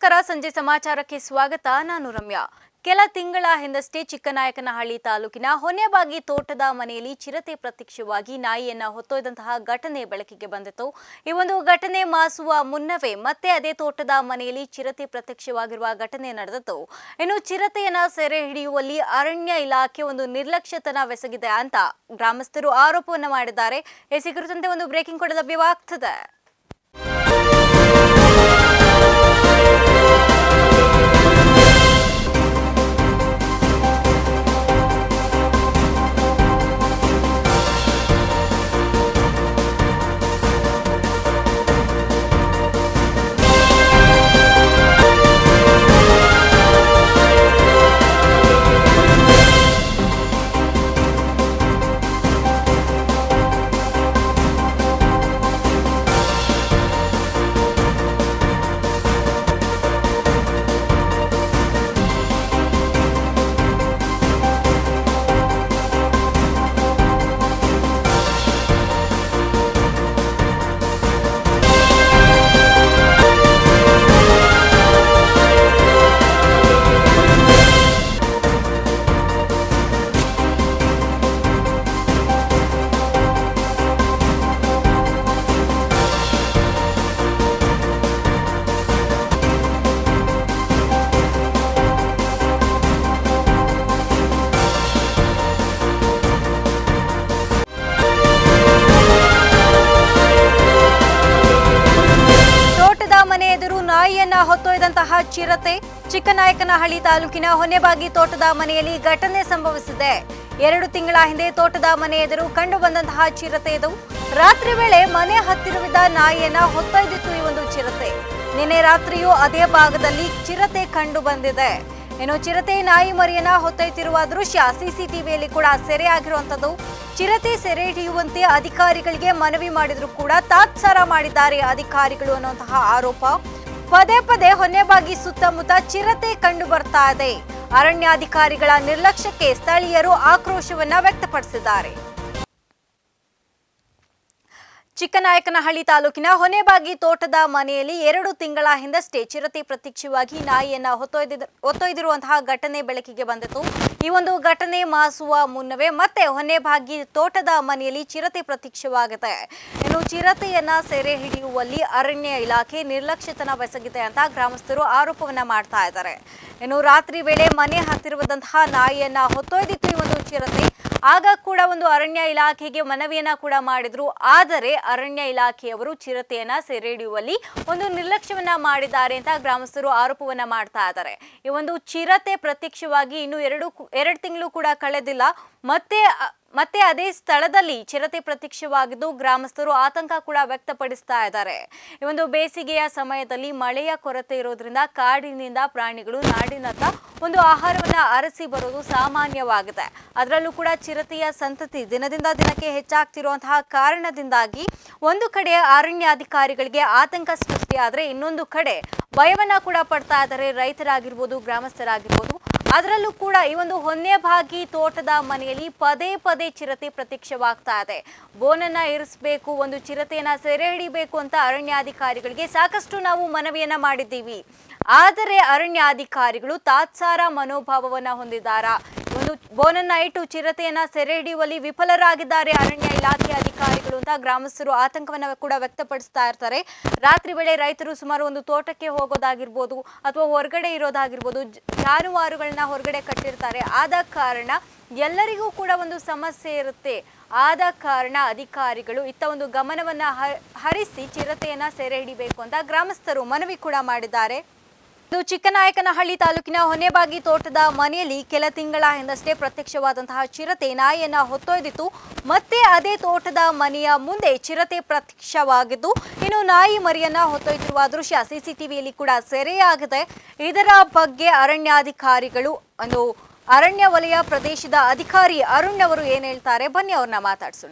ನಮಸ್ಕಾರ ಸಂಜೆ ಸಮಾಚಾರಕ್ಕೆ ಸ್ವಾಗತ ನಾನು ರಮ್ಯಾ ಕೆಲ ತಿಂಗಳ ಹಿಂದಷ್ಟೇ ಚಿಕ್ಕನಾಯಕನಹಳ್ಳಿ ತಾಲೂಕಿನ ಹೊನೆಬಾಗಿ ತೋಟದ ಮನೆಯಲ್ಲಿ ಚಿರತೆ ಪ್ರತ್ಯಕ್ಷವಾಗಿ ನಾಯಿಯನ್ನ ಹೊತ್ತೊಯ್ದಂತಹ ಘಟನೆ ಬೆಳಕಿಗೆ ಬಂದಿತು ಈ ಒಂದು ಘಟನೆ ಮಾಸುವ ಮುನ್ನವೇ ಮತ್ತೆ ಅದೇ ತೋಟದ ಮನೆಯಲ್ಲಿ ಚಿರತೆ ಪ್ರತ್ಯಕ್ಷವಾಗಿರುವ ಘಟನೆ ನಡೆದಿತ್ತು ಇನ್ನು ಚಿರತೆಯನ್ನ ಸೆರೆ ಹಿಡಿಯುವಲ್ಲಿ ಅರಣ್ಯ ಇಲಾಖೆ ಒಂದು ನಿರ್ಲಕ್ಷ್ಯತನವೆಸಗಿದೆ ಅಂತ ಗ್ರಾಮಸ್ಥರು ಆರೋಪವನ್ನು ಮಾಡಿದ್ದಾರೆ ಈ ಕುರಿತಂತೆ ಒಂದು ಬ್ರೇಕಿಂಗ್ ಕೂಡ ಲಭ್ಯವಾಗ್ತದೆ ನಾಯಿಯನ್ನ ಹೊತ್ತೊಯ್ದಂತಹ ಚಿರತೆ ಚಿಕ್ಕನಾಯಕನಹಳ್ಳಿ ತಾಲೂಕಿನ ಹೊನೆಬಾಗಿ ತೋಟದ ಮನೆಯಲ್ಲಿ ಘಟನೆ ಸಂಭವಿಸಿದೆ 2 ತಿಂಗಳ ಹಿಂದೆ ತೋಟದ ಮನೆ ಎದುರು ಕಂಡು ಬಂದಂತಹ ಚಿರತೆ ಇದು ರಾತ್ರಿ ವೇಳೆ ಮನೆ ಹತ್ತಿರವಿದ್ದ ನಾಯಿಯನ್ನ ಹೊತ್ತೊಯ್ದಿತ್ತು ಈ ಒಂದು ಚಿರತೆ ನಿನ್ನೆ ರಾತ್ರಿಯೂ ಅದೇ ಭಾಗದಲ್ಲಿ ಚಿರತೆ ಕಂಡು ಬಂದಿದೆ ಇನ್ನು ಚಿರತೆ ನಾಯಿ ಮರಿಯನ್ನ ಹೊತ್ತೊಯ್ತಿರುವ ದೃಶ್ಯ ಸಿಸಿಟಿವಿಯಲ್ಲಿ ಕೂಡ ಸೆರೆಯಾಗಿರುವಂತದ್ದು ಚಿರತೆ ಸೆರೆ ಹಿಡಿಯುವಂತೆ ಅಧಿಕಾರಿಗಳಿಗೆ ಮನವಿ ಮಾಡಿದ್ರು ಕೂಡ ತಾತ್ಸಾರ ಮಾಡಿದ್ದಾರೆ ಅಧಿಕಾರಿಗಳು ಅನ್ನುವಂತಹ ಆರೋಪ ಪದೇ ಪದೇ ಹೊನೆಬಾಗಿ ಸುತ್ತಮುತ್ತ ಚಿರತೆ ಕಂಡು ಬರ್ತಾ ಇದೆ ಅರಣ್ಯಾಧಿಕಾರಿಗಳ ನಿರ್ಲಕ್ಷ್ಯಕ್ಕೆ ಸ್ಥಳೀಯರು ಆಕ್ರೋಶವನ್ನ ವ್ಯಕ್ತಪಡಿಸಿದ್ದಾರೆ ಚಿಕ್ಕನಾಯಕನಹಳ್ಳಿ ತಾಲೂಕಿನ ಹೊನೆಬಾಗಿ ತೋಟದ ಮನೆಯಲ್ಲಿ 2 ತಿಂಗಳ ಹಿಂದಷ್ಟೇ ಚಿರತೆ ಪ್ರತ್ಯಕ್ಷವಾಗಿ ನಾಯಿಯನ್ನ ಹೊತ್ತೊಯ್ದಿರುವಂತಹ ಘಟನೆ ಬೆಳಕಿಗೆ ಬಂದಿತು ಈ ಒಂದು ಘಟನೆ ಮಾಸುವ ಮುನ್ನವೇ ಮತ್ತೆ ಹೊನೆಬಾಗಿ ತೋಟದ ಮನೆಯಲ್ಲಿ ಚಿರತೆ ಪ್ರತ್ಯಕ್ಷವಾಗಿದೆ ಇನ್ನು ಚಿರತೆಯನ್ನ ಸೆರೆ ಹಿಡಿಯುವಲ್ಲಿ ಅರಣ್ಯ ಇಲಾಖೆ ನಿರ್ಲಕ್ಷ್ಯತನವೆಸಗಿದೆ ಅಂತ ಗ್ರಾಮಸ್ಥರು ಆರೋಪವನ್ನ ಮಾಡ್ತಾ ಇದ್ದಾರೆ ಇನ್ನು ರಾತ್ರಿ ವೇಳೆ ಮನೆ ಹತ್ತಿರವಾದಂತಹ ನಾಯಿಯನ್ನ ಹೊತ್ತೊಯ್ದಿತ್ತು ಈ ಒಂದು ಚಿರತೆ ಆಗ ಕೂಡ ಒಂದು ಅರಣ್ಯ ಇಲಾಖೆಗೆ ಮನವಿಯನ್ನ ಕೂಡ ಮಾಡಿದ್ರು ಆದರೆ ಅರಣ್ಯ ಇಲಾಖೆಯವರು ಚಿರತೆಯನ್ನ ಸೆರೆ ಹಿಡಿಯುವಲ್ಲಿ ಒಂದು ನಿರ್ಲಕ್ಷ್ಯವನ್ನ ಮಾಡಿದ್ದಾರೆ ಅಂತ ಗ್ರಾಮಸ್ಥರು ಆರೋಪವನ್ನ ಮಾಡ್ತಾ ಇದ್ದಾರೆ ಈ ಒಂದು ಚಿರತೆ ಪ್ರತ್ಯಕ್ಷವಾಗಿ ಇನ್ನು 2 ತಿಂಗಳು ಕೂಡ ಕಳೆದಿಲ್ಲ ಮತ್ತೆ ಅದೇ ಸ್ಥಳದಲ್ಲಿ ಚಿರತೆ ಪ್ರತ್ಯಕ್ಷವಾಗಿದ್ದು ಗ್ರಾಮಸ್ಥರು ಆತಂಕ ಕೂಡ ವ್ಯಕ್ತಪಡಿಸ್ತಾ ಇದ್ದಾರೆ ಈ ಒಂದು ಬೇಸಿಗೆಯ ಸಮಯದಲ್ಲಿ ಮಳೆಯ ಕೊರತೆ ಇರೋದ್ರಿಂದ ಕಾಡಿನಿಂದ ಪ್ರಾಣಿಗಳು ನಾಡಿನತ್ತ ಒಂದು ಆಹಾರವನ್ನ ಅರಸಿ ಬರೋದು ಸಾಮಾನ್ಯವಾಗಿದೆ ಅದರಲ್ಲೂ ಕೂಡ ಚಿರತೆಯ ಸಂತತಿ ದಿನದಿಂದ ದಿನಕ್ಕೆ ಹೆಚ್ಚಾಗ್ತಿರುವಂತಹ ಕಾರಣದಿಂದಾಗಿ ಒಂದು ಕಡೆ ಅರಣ್ಯಾಧಿಕಾರಿಗಳಿಗೆ ಆತಂಕ ಸೃಷ್ಟಿಯಾದರೆ ಇನ್ನೊಂದು ಕಡೆ ಭಯವನ್ನ ಕೂಡ ಪಡ್ತಾ ಇದ್ದಾರೆ ರೈತರಾಗಿರ್ಬೋದು ಗ್ರಾಮಸ್ಥರಾಗಿರ್ಬೋದು ಅದರಲ್ಲೂ ಕೂಡ ಈ ಒಂದು ಹೊನೆಬಾಗಿ ತೋಟದ ಮನೆಯಲ್ಲಿ ಪದೇ ಪದೇ ಚಿರತೆ ಪ್ರತ್ಯಕ್ಷವಾಗ್ತಾ ಇದೆ ಬೋನನ್ನ ಇರಿಸಬೇಕು ಒಂದು ಚಿರತೆಯನ್ನ ಸೆರೆ ಹಿಡಿಬೇಕು ಅಂತ ಅರಣ್ಯಾಧಿಕಾರಿಗಳಿಗೆ ಸಾಕಷ್ಟು ನಾವು ಮನವಿಯನ್ನ ಮಾಡಿದ್ದೀವಿ ಆದರೆ ಅರಣ್ಯಾಧಿಕಾರಿಗಳು ತಾತ್ಸಾರ ಮನೋಭಾವವನ್ನ ಹೊಂದಿದ್ದಾರೆ ಒಂದು ಬೋನನ್ನ ಇಟ್ಟು ಚಿರತೆಯನ್ನ ಸೆರೆ ಹಿಡಿಯುವಲ್ಲಿ ವಿಫಲರಾಗಿದ್ದಾರೆ ಅರಣ್ಯ ಇಲಾಖೆ ಅಧಿಕಾರಿಗಳು ಅಂತ ಗ್ರಾಮಸ್ಥರು ಆತಂಕವನ್ನ ಕೂಡ ವ್ಯಕ್ತಪಡಿಸ್ತಾ ಇರ್ತಾರೆ ರಾತ್ರಿ ವೇಳೆ ರೈತರು ಸುಮಾರು ಒಂದು ತೋಟಕ್ಕೆ ಹೋಗೋದಾಗಿರ್ಬೋದು ಅಥವಾ ಹೊರಗಡೆ ಇರೋದಾಗಿರ್ಬೋದು ಜಾನುವಾರುಗಳನ್ನ ಹೊರಗಡೆ ಕಟ್ಟಿರ್ತಾರೆ ಆದ ಕಾರಣ ಎಲ್ಲರಿಗೂ ಕೂಡ ಒಂದು ಸಮಸ್ಯೆ ಇರುತ್ತೆ ಆದ ಕಾರಣ ಅಧಿಕಾರಿಗಳು ಇತ್ತ ಒಂದು ಗಮನವನ್ನ ಹರಿಸಿ ಚಿರತೆಯನ್ನ ಸೆರೆ ಹಿಡಿಬೇಕು ಅಂತ ಗ್ರಾಮಸ್ಥರು ಮನವಿ ಕೂಡ ಮಾಡಿದ್ದಾರೆ ಇದು ಚಿಕ್ಕನಾಯಕನಹಳ್ಳಿ ತಾಲೂಕಿನ ಹೊನೆಬಾಗಿ ತೋಟದ ಮನೆಯಲ್ಲಿ ಕೆಲ ತಿಂಗಳ ಹಿಂದಷ್ಟೇ ಪ್ರತ್ಯಕ್ಷವಾದಂತಹ ಚಿರತೆ ನಾಯಿಯನ್ನ ಹೊತ್ತೊಯ್ದಿತ್ತು ಮತ್ತೆ ಅದೇ ತೋಟದ ಮನೆಯ ಮುಂದೆ ಚಿರತೆ ಪ್ರತ್ಯಕ್ಷವಾಗಿದ್ದು ಇನ್ನು ನಾಯಿ ಮರಿಯನ್ನ ಹೊತ್ತೊಯ್ದಿರುವ ದೃಶ್ಯ ಸಿಸಿಟಿವಿಯಲ್ಲಿ ಕೂಡ ಸೆರೆಯಾಗಿದೆ ಇದರ ಬಗ್ಗೆ ಅರಣ್ಯಾಧಿಕಾರಿಗಳು ಒಂದು ಅರಣ್ಯ ವಲಯ ಪ್ರದೇಶದ ಅಧಿಕಾರಿ ಅರುಣ್ ಅವರು ಏನ್ ಹೇಳ್ತಾರೆ ಬನ್ನಿ ಅವ್ರನ್ನ ಮಾತಾಡ್ಸೋಣ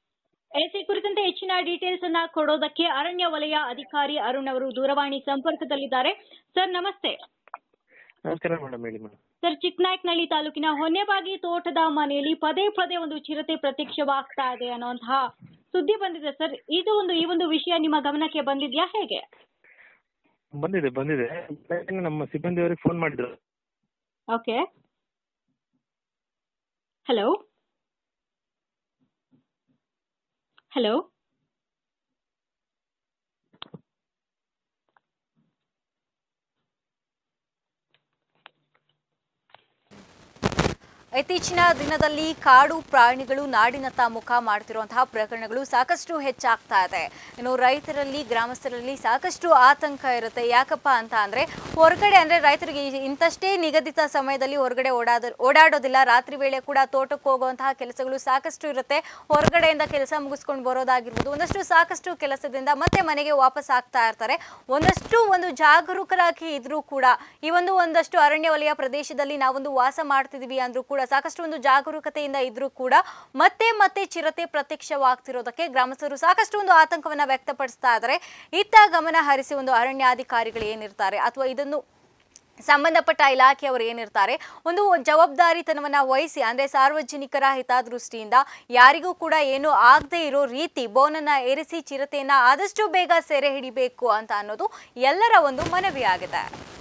ಈ ಕುರಿತಂತೆ ಹೆಚ್ಚಿನ ಡೀಟೇಲ್ಸ್ ಅನ್ನ ಕೊಡೋದಕ್ಕೆ ಅರಣ್ಯ ವಲಯ ಅಧಿಕಾರಿ ಅರುಣ್ ಅವರು ದೂರವಾಣಿ ಸಂಪರ್ಕದಲ್ಲಿದ್ದಾರೆ ಸರ್ ನಮಸ್ತೆ ನಮಸ್ಕಾರ ಮೇಡಮ್ ಹೇಳಿ ಮೇಡಮ್ ಸರ್ ಚಿಕ್ಕನಾಯಕನಹಳ್ಳಿ ತಾಲೂಕಿನ ಹೊನೆಬಾಗಿ ತೋಟದ ಮನೆಯಲ್ಲಿ ಪದೇ ಪದೇ ಒಂದು ಚಿರತೆ ಪ್ರತ್ಯಕ್ಷವಾಗ್ತಾ ಇದೆ ಅನ್ನುವಂತಹ ಸುದ್ದಿ ಬಂದಿದೆ ಸರ್. ಇದು ಈ ಒಂದು ವಿಷಯ ನಿಮ್ಮ ಗಮನಕ್ಕೆ ಬಂದಿದ್ಯಾ ಹೇಗೆ? ಬಂದಿದೆ ನಮ್ಮ ಸಿಬ್ಬಂದಿಯವರಿಗೆ ಫೋನ್ ಮಾಡಿದ್ರು. ಓಕೆ, ಹಲೋ ಹಲೋ ಇತ್ತೀಚಿನ ದಿನದಲ್ಲಿ ಕಾಡು ಪ್ರಾಣಿಗಳು ನಾಡಿನತ್ತ ಮುಖ ಮಾಡ್ತಿರುವಂತಹ ಪ್ರಕರಣಗಳು ಸಾಕಷ್ಟು ಹೆಚ್ಚಾಗ್ತಾ ಇದೆ. ಇನ್ನು ರೈತರಲ್ಲಿ, ಗ್ರಾಮಸ್ಥರಲ್ಲಿ ಸಾಕಷ್ಟು ಆತಂಕ ಇರುತ್ತೆ. ಯಾಕಪ್ಪ ಅಂತ ಅಂದ್ರೆ ಹೊರಗಡೆ ಅಂದ್ರೆ ರೈತರಿಗೆ ಇಂತಷ್ಟೇ ನಿಗದಿತ ಸಮಯದಲ್ಲಿ ಹೊರಗಡೆ ಓಡಾಡೋದಿಲ್ಲ. ರಾತ್ರಿ ವೇಳೆ ಕೂಡ ತೋಟಕ್ಕೆ ಹೋಗುವಂತಹ ಕೆಲಸಗಳು ಸಾಕಷ್ಟು ಇರುತ್ತೆ. ಹೊರಗಡೆಯಿಂದ ಕೆಲಸ ಮುಗಿಸ್ಕೊಂಡು ಬರೋದಾಗಿರ್ಬೋದು, ಸಾಕಷ್ಟು ಕೆಲಸದಿಂದ ಮತ್ತೆ ಮನೆಗೆ ವಾಪಸ್ ಆಗ್ತಾ ಇರ್ತಾರೆ. ಒಂದು ಜಾಗರೂಕರಾಗಿ ಇದ್ರೂ ಕೂಡ ಈ ಒಂದಷ್ಟು ಅರಣ್ಯ ವಲಯ ಪ್ರದೇಶದಲ್ಲಿ ನಾವೊಂದು ವಾಸ ಮಾಡ್ತಿದೀವಿ ಅಂದ್ರೂ ಕೂಡ ಸಾಕಷ್ಟು ಒಂದು ಜಾಗರೂಕತೆಯಿಂದ ಇದ್ರೂ ಕೂಡ ಮತ್ತೆ ಚಿರತೆ ಪ್ರತ್ಯಕ್ಷವಾಗ್ತಿರೋದಕ್ಕೆ ಗ್ರಾಮಸ್ಥರು ಸಾಕಷ್ಟು ಒಂದು ಆತಂಕವನ್ನ ವ್ಯಕ್ತಪಡಿಸ್ತಾ ಇದ್ದಾರೆ. ಇತ್ತ ಗಮನ ಹರಿಸಿ ಒಂದು ಅರಣ್ಯಾಧಿಕಾರಿಗಳು ಏನಿರ್ತಾರೆ ಅಥವಾ ಇದನ್ನು ಸಂಬಂಧಪಟ್ಟ ಇಲಾಖೆಯವರು ಏನಿರ್ತಾರೆ ಒಂದು ಜವಾಬ್ದಾರಿತನವನ್ನ ವಹಿಸಿ ಅಂದ್ರೆ ಸಾರ್ವಜನಿಕರ ಹಿತದೃಷ್ಟಿಯಿಂದ ಯಾರಿಗೂ ಕೂಡ ಏನು ಆಗದೆ ಇರೋ ರೀತಿ ಬೋನನ್ನ ಏರಿಸಿ ಚಿರತೆಯನ್ನ ಆದಷ್ಟು ಬೇಗ ಸೆರೆ ಹಿಡಿಬೇಕು ಅಂತ ಅನ್ನೋದು ಎಲ್ಲರ ಒಂದು ಮನವಿಯಾಗಿದೆ.